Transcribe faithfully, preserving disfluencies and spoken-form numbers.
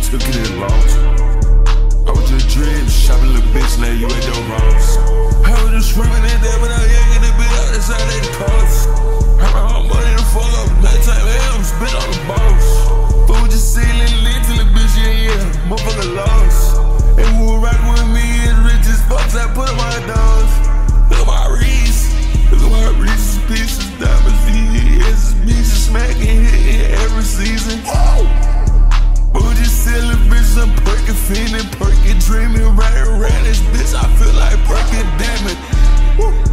took it and lost. I was just dreaming, shopping little bitch, now you ain't no Ross. I was just screaming at that, but I ain't get the bit out, that's how they cost. Had my own money to fuck up, nighttime, hey, I'm spit on the boss. Food just sailing lit till the bitch, yeah, yeah, motherfucker lost. And who was rockin' with me is rich as fuck, I put on my dogs. Look at my Reese, look at my Reese's pieces, diamonds, V S, bitches smacking, hitting every season. Whoa! But we just selling bitches, I'm perking, fiending, perking, dreaming, riding around this bitch, I feel like perking, damn it. Woo.